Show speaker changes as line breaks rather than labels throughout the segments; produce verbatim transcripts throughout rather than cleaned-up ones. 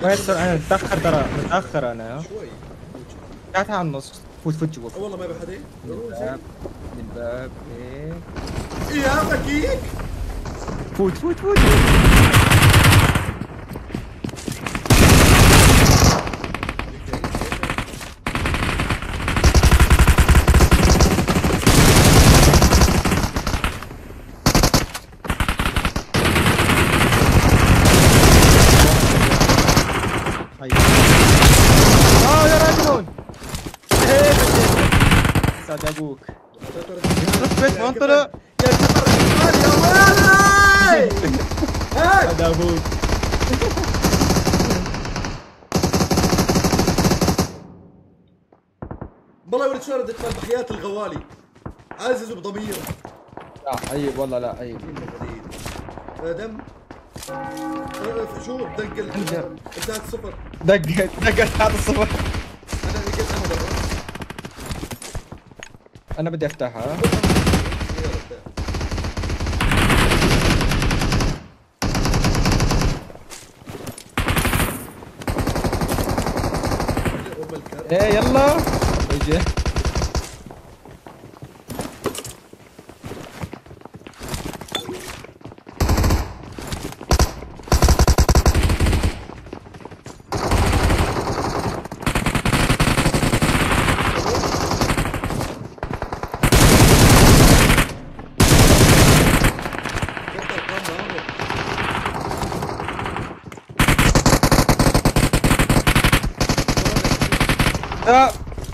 ميسر انا متاخر ترى متاخر انا.
شوي.
تعال على النص. فوت فوت جوا.
والله ما بحد.
الباب الباب ايه
يا بكيك.
فوت فوت فوت. اه يا رجل ايه سعد ابوك بيت منطلق
يا كبر يا ولد.
سعد ابوك.
والله ولد شلون ادخل بحياة الغوالي عزز بضمير.
لا عيب والله لا عيب.
دم شو دق انتهت صفر.
دقت دقت هذا الصفر.
انا لقيت انا برا.
انا بدي افتحها. ايه يلا اجي. لا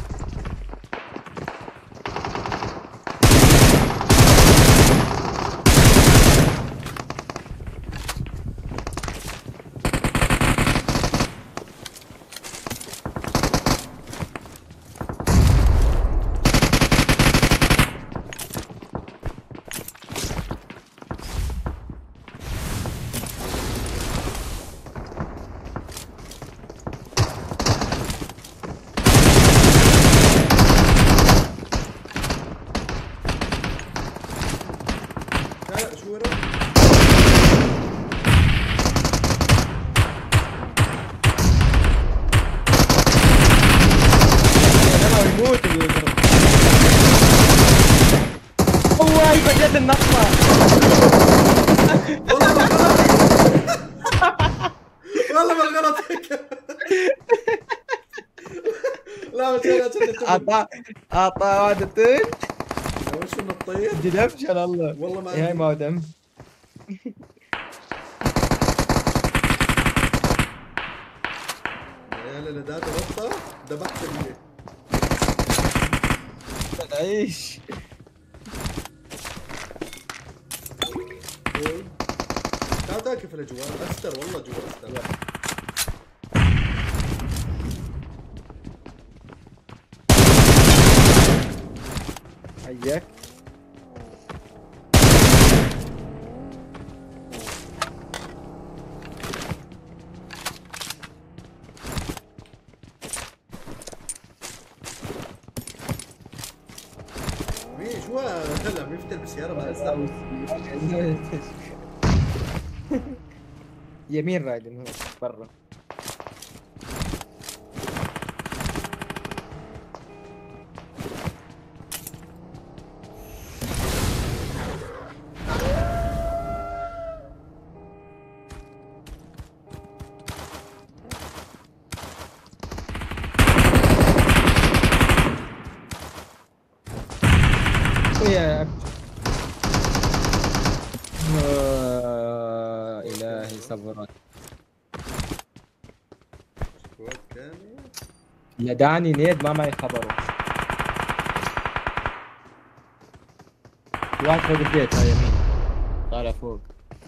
شو ورا؟
يموت والله فجأة النطة.
والله ما والله ما غلطك. لا بس انا
اعطى اعطى عادتين.
وش النطيت؟
جدفش على الله.
والله ما
هاي ما هو دم.
يا لا ذات نطة ذبحت اللي
عيش.
تعال تعال كيف جوا استر والله جوا استر.
حياك.
مين شو هلا مين فتل بالسيارة ما استر.
يمين رايدن هو برا. يا آه إلهي صبرك. لدعني نيد ما معي خبره. واحد فوق البيت هاي يمين طالع فوق.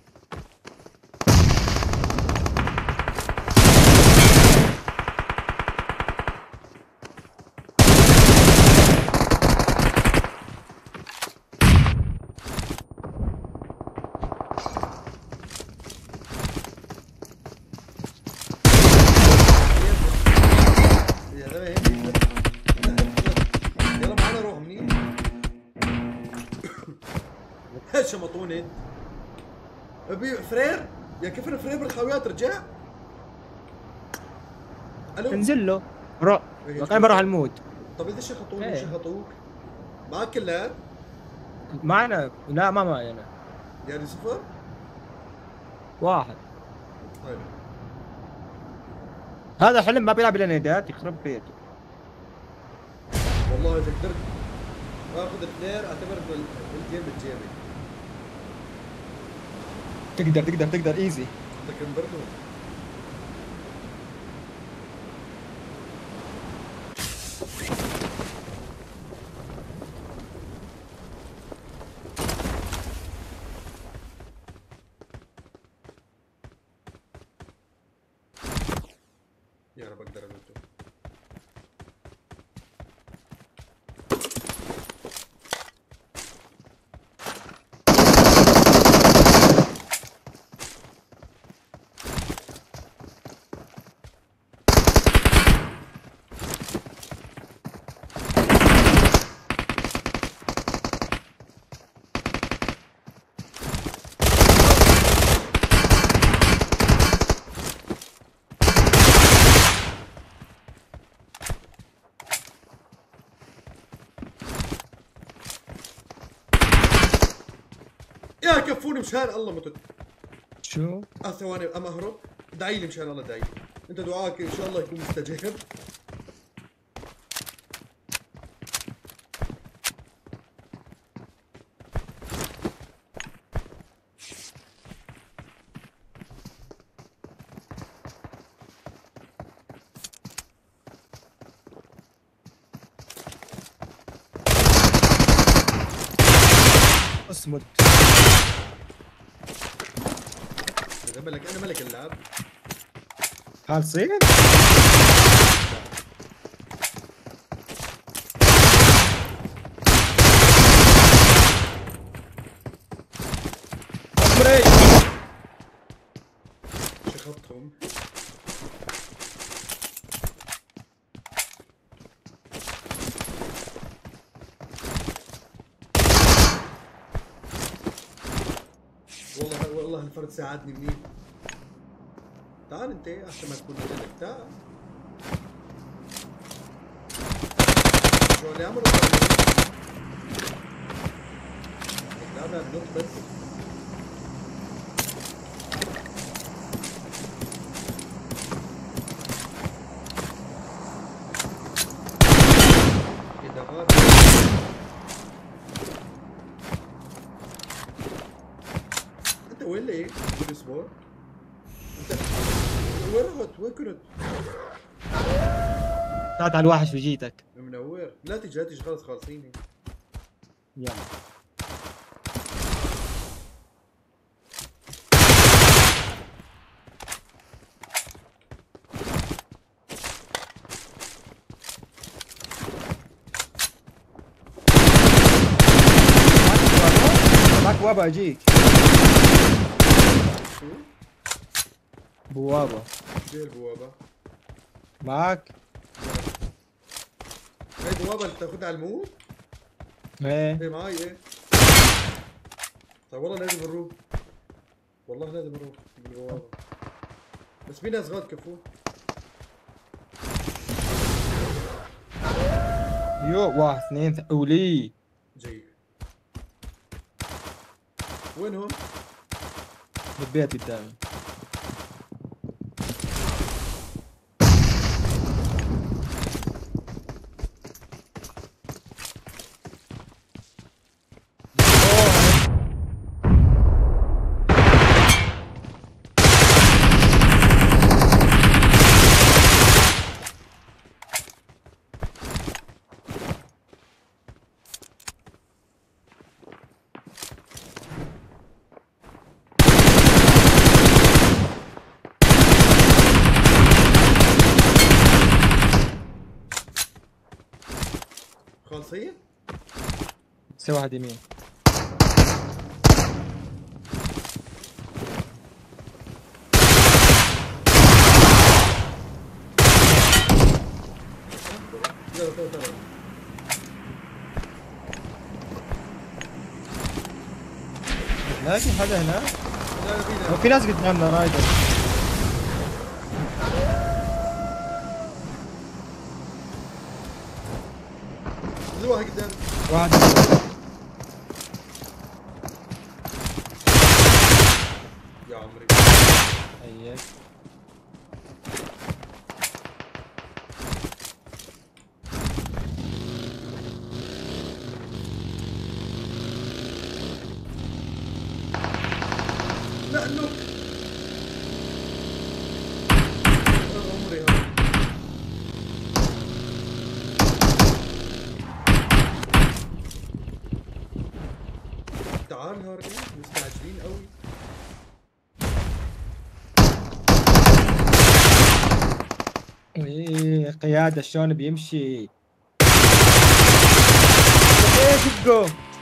شمطوني ابي فرير يا كيف الفرير بالخاويات رجع. الو
انزل له. روح.
إيه،
انا بروح الموت.
طب اذا شخطوني
إيه.
شخطوك معك كلات؟
معنا لا ما معي انا.
يعني صفر؟
واحد.
طيب
هذا حلم ما بيلعب الا نيدات يخرب بيته.
والله اذا قدرت اخذ اثنين اعتبر انه الجيم بجيبي.
تقدر تقدر تقدر ايزي.
انت كم برضه؟ يا رب اقدر اموته. يا كفوني مشان الله متت.
شو؟
اه ثواني ام اهرب. دعي لي مشان الله دعي لي. انت دعائك ان شاء الله يكون مستجاب.
اصمت.
انا ملك انا ملك اللعب.
خالصين؟ عمري
شخطهم. والله والله الفرد ساعدني منيح. تعال انت احسن ما تكون مجنك. تعال شو اللي عملوا؟ لعبة بنط بس. كده غاد. انت وين ليه؟ وين سبور؟ انت وين رحت؟ وين كنت؟
طلعت على الواحد في جيتك.
منور. لا تجي لا تجي خلص خالصين.
يلا. معك بوابة اجيك.
شو؟
بوابة.
شو البوابة؟
معك؟
هاي بوابة اللي بتاخدها على الموت؟
ايه.
ايه معاي ايه؟ طيب والله لازم نروح. والله لازم نروح بالبوابة. بس في ناس غاد كفو.
يو واحد اثنين ث... ولي.
جاي. وينهم؟
بالبيت قدامي.
خالصين؟
سوي واحد يمين.
يلا تعال تعال.
لا في حدا هنا؟
لا فينا.
في ناس قدامنا رايدر.
في واحد قدام.
واحد.
يا عمري.
ايوه.
لا نوك. يا عمري هذا. تعال هوري مستعجلين قوي.
ايه قيادة شلون بيمشي. ايه دقه.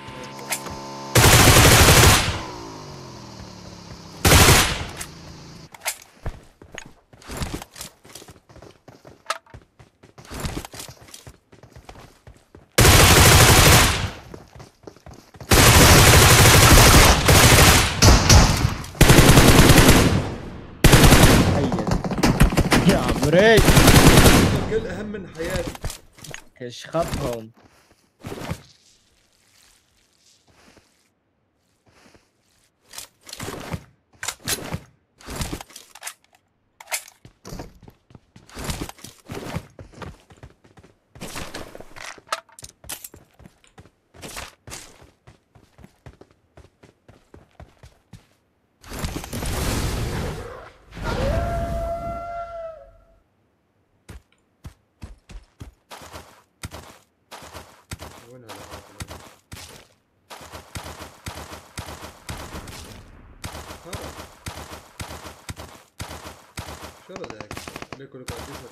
يا عمري
الكل اهم من حياتي.
ايش خطهم.
وين هذا؟ هذا شو هذا ذاك؟ عليكم لك عالجسر.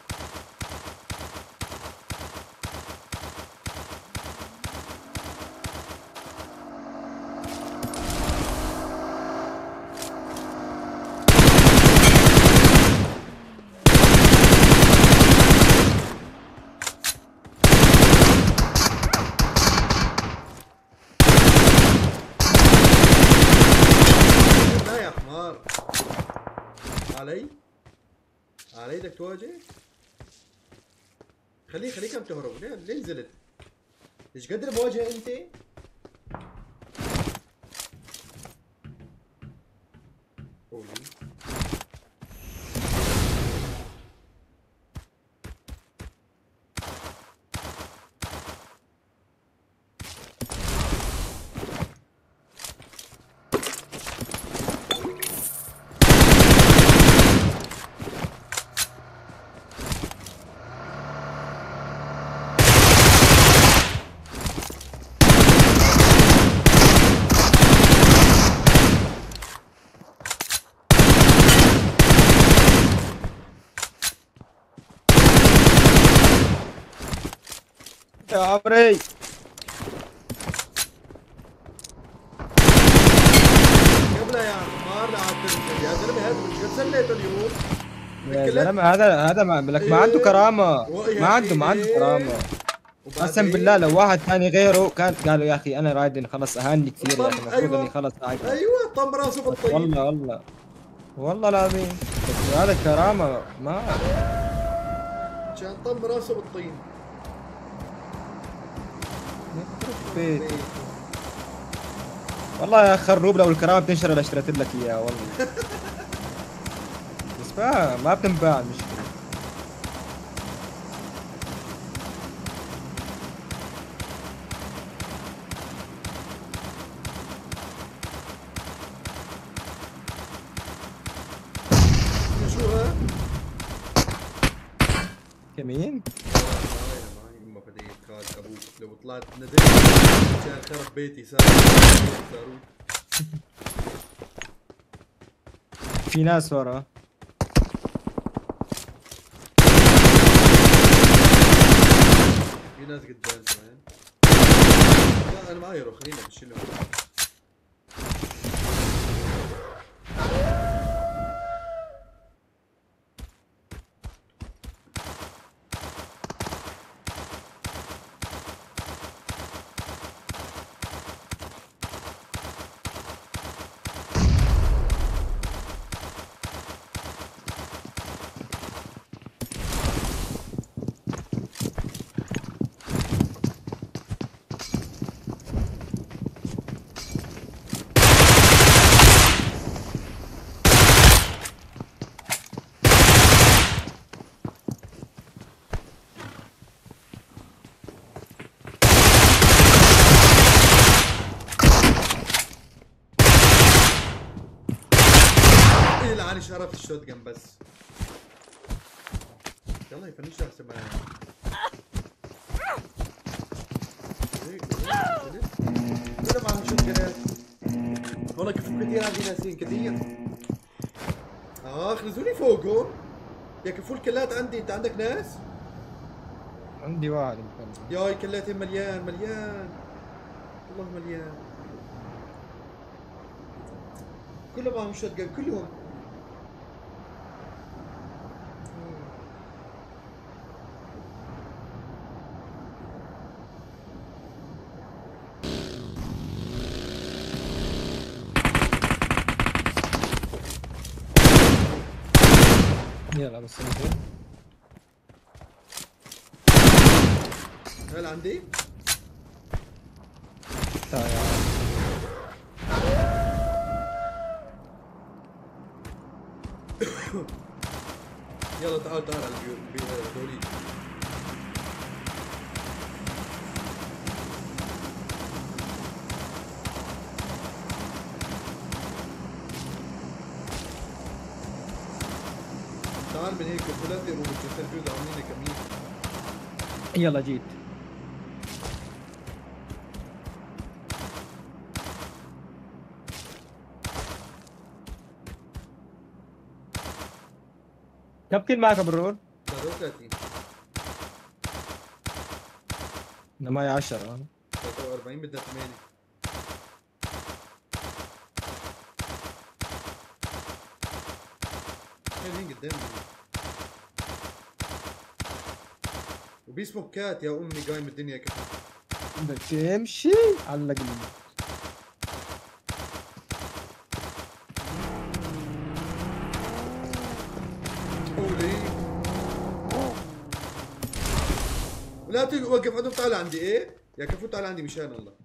لا يا حمار. علي؟ علي بدك تواجه؟ خليه خليك عم تهرب. ليه ليه نزلت؟ ايش قد المواجهة انت؟ قولي.
يا عمري
قبلها يا حمار لا عاد تنزل. يا زلمه هذا مش قد سليته اليوم.
يا
الكل-
زلمه هذا هذا ما لك ما عنده
إيه.
كرامه.
ويا
ما عنده
أخي
ما عنده
إيه.
كرامه.
وبعدين-
قسم بالله لو واحد ثاني غيره كان قالوا يا اخي انا رايدن خلص اهاني كثير يا اخي
طم-
المفروض
أيوة.
اني خلص عاقل.
ايوه طم راسه بالطين.
والله والله والله العظيم بس هذا كرامه ما
كان طم راسه بالطين.
يخرب بيت. والله يا خروب لو الكرامه بتنشر اللي اشتريت لك اياها والله. بس ما ما بتنباع المشكله.
شو ها؟
يمين
معي معي امه فديت خالد ابوك. لو طلعت ندمت كان خرب بيتي صار صاروخ.
في ناس ورا.
في ناس قدام كمان. لا انا معي روح خلينا بشيلهم. شوت جن بس. يلا يفنش احسن معايا. كله معهم شوت جنات. والله كفو كثير عندي ناسين كثير. اخ نزلوني فوقهم. يا كفو الكلات عندي، انت عندك ناس؟
عندي واحد مكمل.
ياي كلاتين مليان مليان. والله مليان. كلهم معهم شوت جن كلهم.
يلا بس انزل.
هل عندي؟
تعال يا عم.
يلا تعال تعال على الدولي. تعال من هيك ثلاثة روبوت فيوز عاملين كمية.
يلا جيت. كم كيل معك ابو الرول؟
ثلاثة وثلاثين.
انا معي عشرة.
ثلاثة وأربعين بدها ثمانية. هين قدامي. وبي سموكات يا امي قايم الدنيا كده.
بدك تمشي علق لي.
قولي لا توقف عندهم. تعال عندي ايه يا كفو، تعال عندي مشان الله.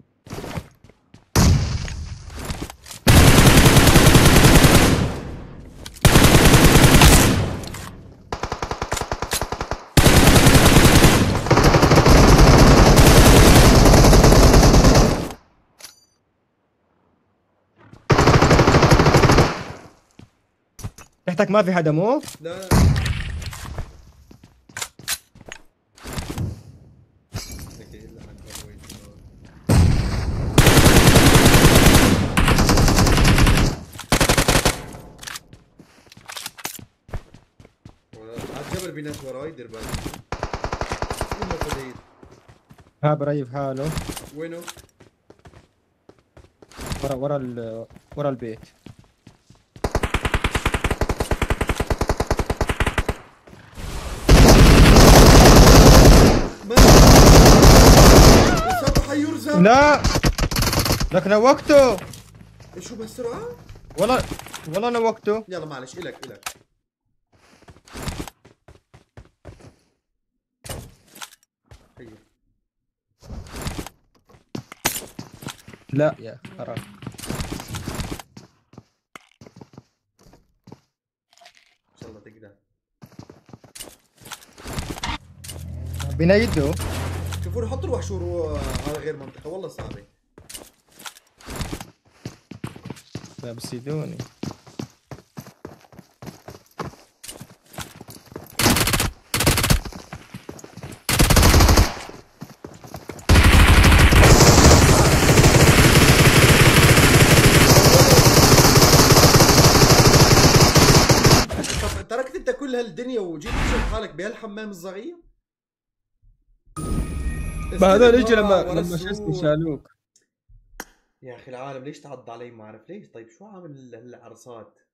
تحتك ما في حدا مو؟
لا عالجبل بناس وراي، دير بالك. وين فديت؟
ها بريف حاله.
وينه؟
ورا ورا ال ورا البيت. حيرزق. لا لك نوقته.
شو بهالسرعة؟
والله والله نوقته.
يلا معلش إلك إلك. هي.
لا يا اخي حرام.
ان شاء الله تقدر.
بنيده.
شوفوا حط له وحشور على غير منطقة، والله صعبة.
لا بس يدوني.
طب تركت انت كل هالدنيا وجيت تشوف حالك بهالحمام الصغير؟
ما هذول اجوا لما لما شو اسمه شالوك.
يا اخي العالم ليش تعض علي؟ ما اعرف ليش. طيب شو عامل هالعرصات؟